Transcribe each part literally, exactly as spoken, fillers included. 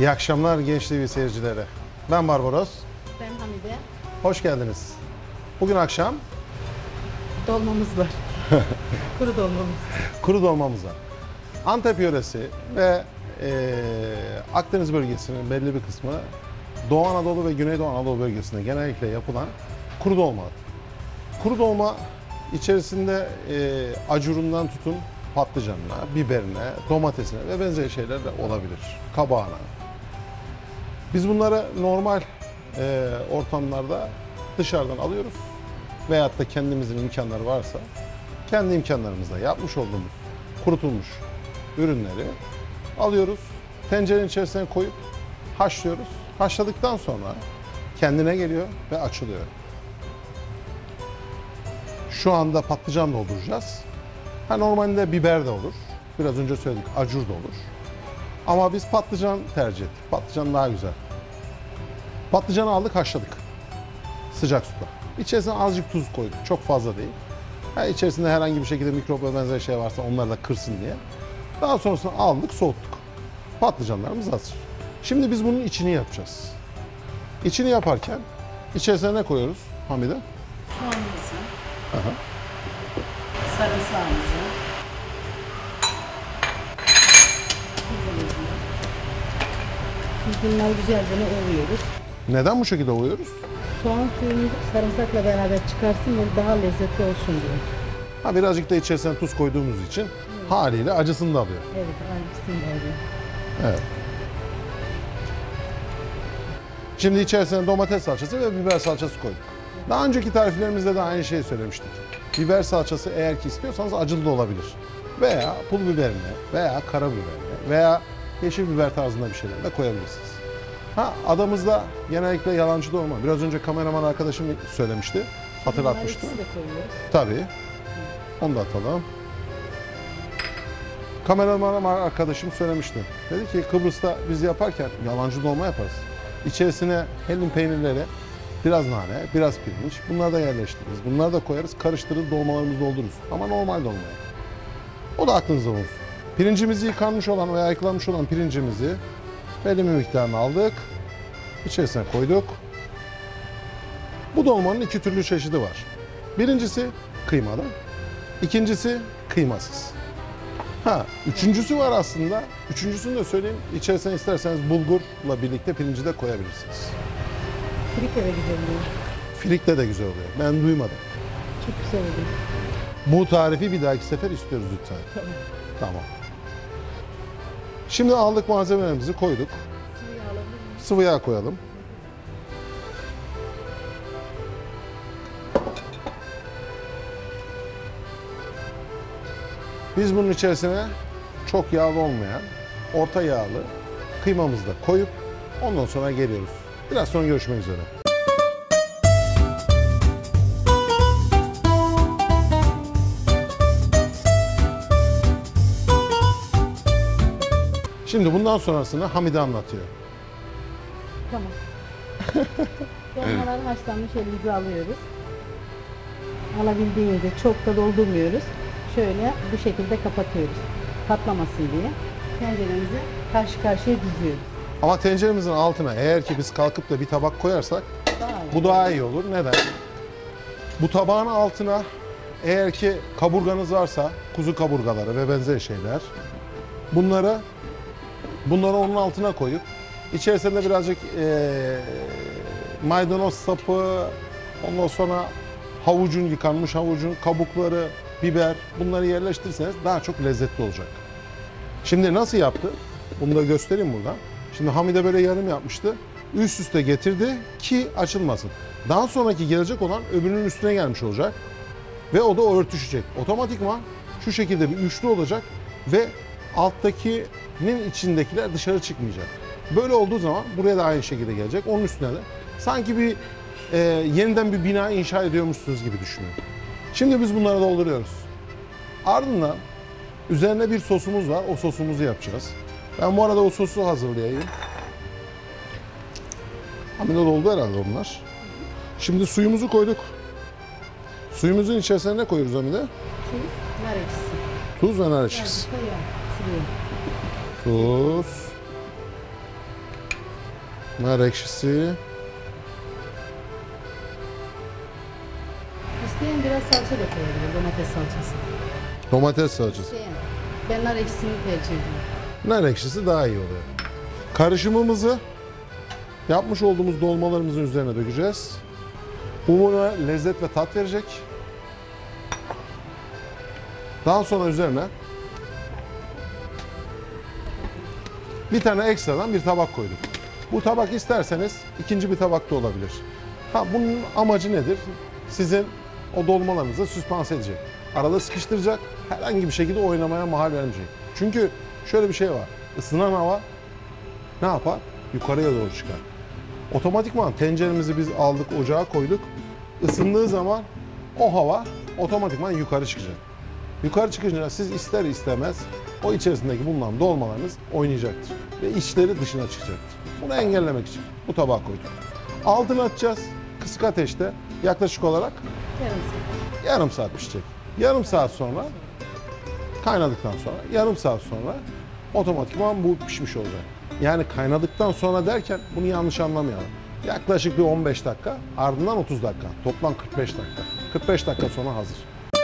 İyi akşamlar Genç T V seyircileri. Ben Barbaros. Ben Hamide. Hoş geldiniz. Bugün akşam Dolmamız var. Kuru dolmamız. kuru dolmamız var. Antep yöresi ve e, Akdeniz bölgesinin belli bir kısmı Doğu Anadolu ve Güneydoğu Anadolu bölgesinde genellikle yapılan kuru dolma. Kuru dolma içerisinde e, acurundan tutun patlıcanına, biberine, domatesine ve benzeri şeyler de olabilir. Kabağına. Biz bunları normal e, ortamlarda dışarıdan alıyoruz. Veyahut da kendimizin imkanları varsa kendi imkanlarımızla yapmış olduğumuz kurutulmuş ürünleri alıyoruz. Tencerenin içerisine koyup haşlıyoruz. Haşladıktan sonra kendine geliyor ve açılıyor. Şu anda patlıcan dolduracağız. Ha, normalde biber de olur. Biraz önce söyledik, acur da olur. Ama biz patlıcan tercih ettik. Patlıcan daha güzel. Patlıcanı aldık, haşladık. Sıcak suda. İçerisine azıcık tuz koyduk. Çok fazla değil. Ha, içerisinde herhangi bir şekilde mikrop ve benzeri şey varsa onları da kırsın diye. Daha sonrasında aldık, soğuttuk. Patlıcanlarımız hazır. Şimdi biz bunun içini yapacağız. İçini yaparken içerisine ne koyuyoruz Hamide? Soğanımızı. Aha. Sarımsağımızı. Tuzumuzu. Biz bunları güzelce ovuyoruz. Neden bu şekilde oluyoruz? Soğan suyunu sarımsakla beraber çıkarsın ve daha lezzetli olsun diye. Ha, birazcık da içerisine tuz koyduğumuz için evet, haliyle acısını da alıyor. Evet, acısını da alıyor. Evet. Şimdi içerisine domates salçası ve biber salçası koyduk. Daha önceki tariflerimizde de aynı şeyi söylemiştik. Biber salçası eğer ki istiyorsanız acılı da olabilir. Veya pul biberine veya karabiberine veya yeşil biber tarzında bir şeyler de koyabilirsiniz. Ha, adamızda genellikle yalancı dolma. Biraz önce kameraman arkadaşım söylemişti, hatırlatmıştı. Bunları ikisi de koyuyoruz. Tabii. Onu da atalım. Kameraman arkadaşım söylemişti. Dedi ki Kıbrıs'ta biz yaparken yalancı dolma yaparız. İçerisine hellim peynirleri, biraz nane, biraz pirinç. Bunları da yerleştiririz. Bunları da koyarız, karıştırırız, dolmalarımızı doldururuz. Ama normal dolmaya. O da aklınızda olsun. Pirincimizi yıkanmış olan veya yıkanmış olan pirincimizi belli bir miktarını aldık. İçerisine koyduk. Bu dolmanın iki türlü çeşidi var. Birincisi kıymalı. İkincisi kıymasız. Ha, üçüncüsü var aslında. Üçüncüsünü de söyleyeyim. İçerisine isterseniz bulgurla birlikte pirinci de koyabilirsiniz. Frikle de güzel oluyor. Frikle de güzel oluyor. Ben duymadım. Çok güzel oluyor. Bu tarifi bir dahaki sefer istiyoruz lütfen. Tamam. Tamam. Şimdi aldık, malzemelerimizi koyduk. Sıvı yağ alabilir miyim? Sıvı yağ koyalım. Biz bunun içerisine çok yağlı olmayan, orta yağlı kıymamızı da koyup ondan sonra geliyoruz. Biraz sonra görüşmek üzere. Şimdi bundan sonrasını Hamide anlatıyor. Tamam. Dolmaları haşlanmış elimize alıyoruz. Alabildiğince çok da doldurmuyoruz. Şöyle bu şekilde kapatıyoruz. Patlamasın diye. Tenceremizi karşı karşıya diziyoruz. Ama tenceremizin altına eğer ki biz kalkıp da bir tabak koyarsak Daha iyi. bu daha iyi olur. Neden? Bu tabağın altına eğer ki kaburganız varsa, kuzu kaburgaları ve benzeri şeyler, bunları bunları onun altına koyup içerisinde birazcık ee, maydanoz sapı, ondan sonra havucun, yıkanmış havucun kabukları, biber, bunları yerleştirirseniz daha çok lezzetli olacak. Şimdi nasıl yaptı? Bunu da göstereyim burada. Şimdi Hamide böyle yarım yapmıştı. Üst üste getirdi ki açılmasın. Daha sonraki gelecek olan öbürünün üstüne gelmiş olacak. Ve o da örtüşecek. Otomatikman şu şekilde bir üçlü olacak ve alttakinin içindekiler dışarı çıkmayacak. Böyle olduğu zaman buraya da aynı şekilde gelecek. Onun üstüne de sanki bir e, yeniden bir bina inşa ediyormuşsunuz gibi düşünün. Şimdi biz bunları dolduruyoruz. Ardından üzerine bir sosumuz var. O sosumuzu yapacağız. Ben bu arada o sosu hazırlayayım. Hamide doldu herhalde onlar. Şimdi suyumuzu koyduk. Suyumuzun içerisine ne koyuyoruz Hamide? Tuz, nar ekşisi. Tuz ve nar ekşisi. Birazcık da yağ, sıvı yağ. Tuz Nar ekşisi. İsteyen biraz salça da koyabilir, domates salçası. Domates salçası. İsteyen. Ben nar ekşisini tercih ediyorum. Nar ekşisi daha iyi oluyor. Karışımımızı yapmış olduğumuz dolmalarımızın üzerine dökeceğiz. Bu buna lezzet ve tat verecek. Daha sonra üzerine bir tane ekstradan bir tabak koyduk. Bu tabak isterseniz ikinci bir tabak da olabilir. Ha, bunun amacı nedir? Sizin o dolmalarınızı süspanse edecek. Arada sıkıştıracak, herhangi bir şekilde oynamaya mahal vermeyecek. Çünkü şöyle bir şey var. Isınan hava ne yapar? Yukarıya doğru çıkar. Otomatikman tenceremizi biz aldık, ocağa koyduk. Isındığı zaman o hava otomatikman yukarı çıkacak. Yukarı çıkınca siz ister istemez o içerisindeki bulunan dolmalarınız oynayacaktır. Ve içleri dışına çıkacaktır. Bunu engellemek için bu tabağa koyduk. Altını açacağız. Kısık ateşte yaklaşık olarak Yarım saat. yarım saat pişecek. Yarım saat sonra kaynadıktan sonra yarım saat sonra otomatikman bu pişmiş olacak. Yani kaynadıktan sonra derken bunu yanlış anlamayalım. Yaklaşık bir on beş dakika, ardından otuz dakika. Toplam kırk beş dakika. kırk beş dakika sonra hazır.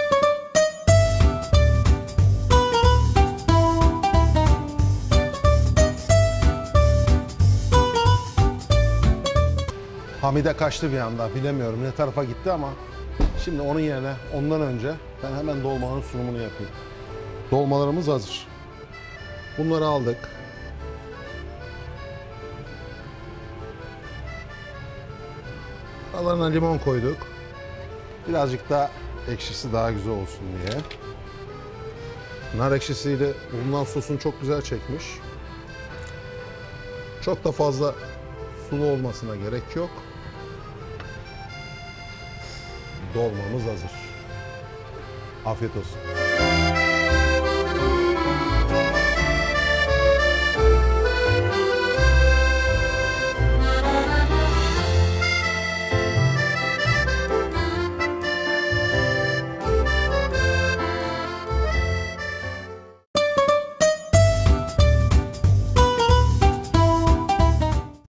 Hamide kaçtı bir anda. Bilemiyorum ne tarafa gitti ama şimdi onun yerine ondan önce ben hemen dolmanın sunumunu yapayım. Dolmalarımız hazır. Bunları aldık. Aralarına limon koyduk. Birazcık da ekşisi daha güzel olsun diye. Nar ekşisiyle bulunan sosunu çok güzel çekmiş. Çok da fazla sulu olmasına gerek yok. Dolmamız hazır. Afiyet olsun.